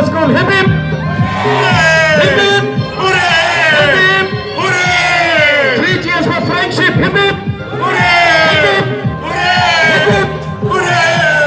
International School. Hip hip! Hip hip! Hooray! Hip hip! Hooray! 3 cheers for friendship. Hip hip! Hooray! Hip hip! Hooray! Hip hip! Hooray!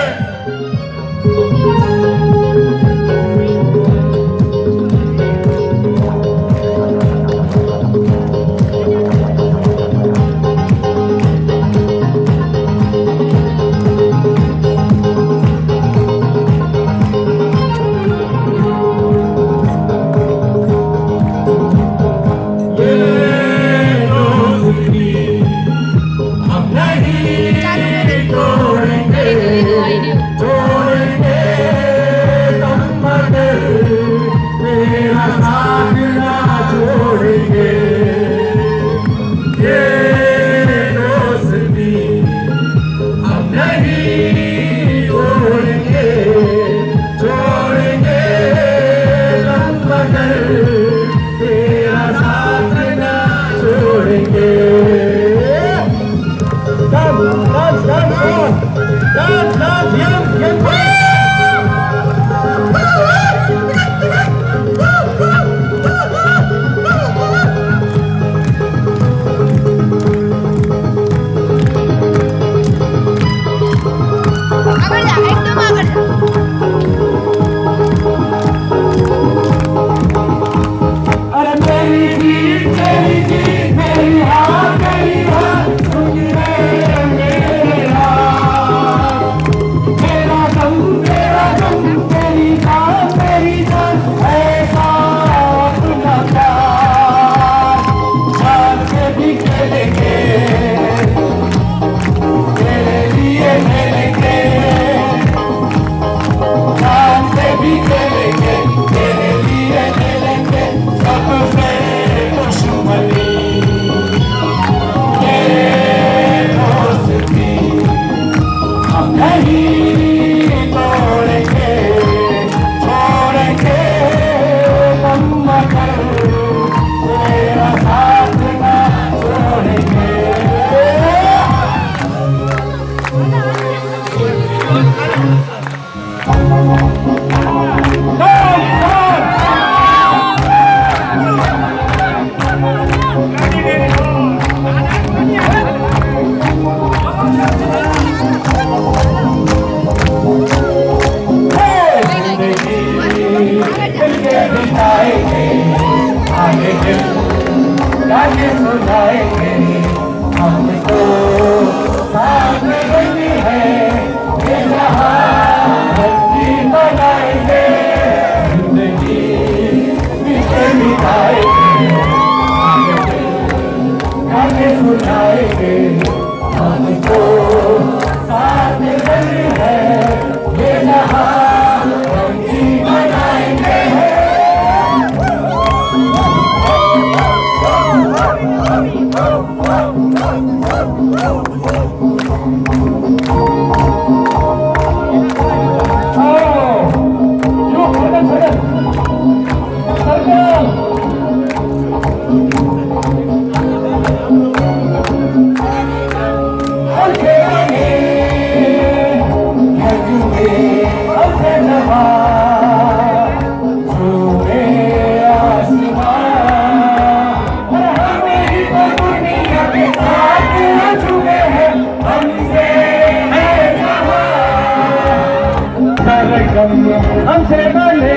हमसे बने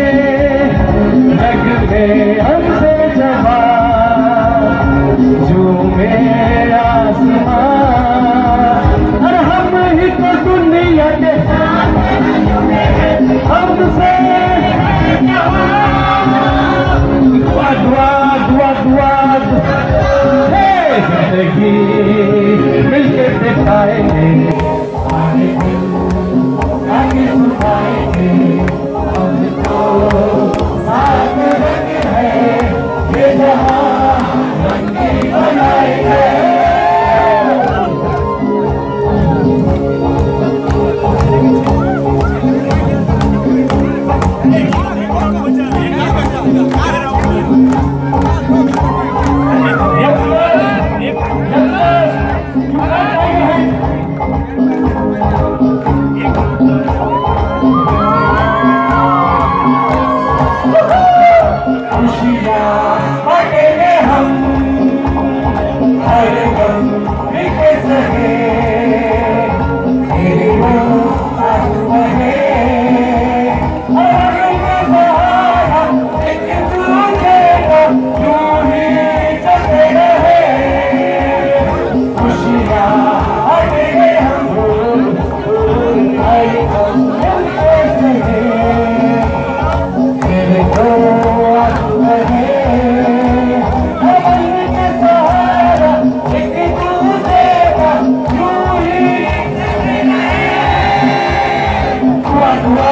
लग में हमसे जवा झूमे आसमां और हम ही तो दुनिया के हमसे दुआ दुआ दुआ दुआ जिंदगी मिलके दिखाएंगे आगे सुनाएंगे हमको साथ रंग है ये जहां रंगी बनाएंगे।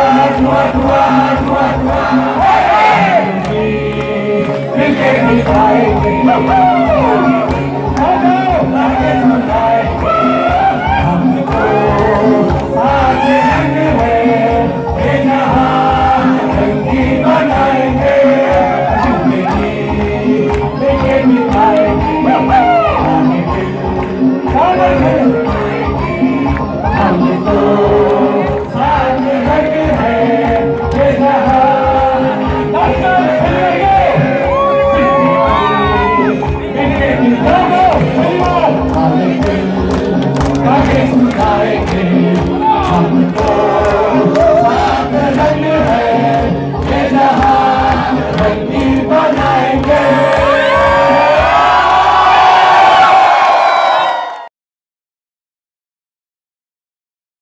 दुआ दुआ दुआ दुआ मिलके मिटाएंगे आगे सुनाएंगे हमको साथ रहेंगे ये जहां रंगीन बनाएंगे जिंदगी मिलके मिटाएंगे हमको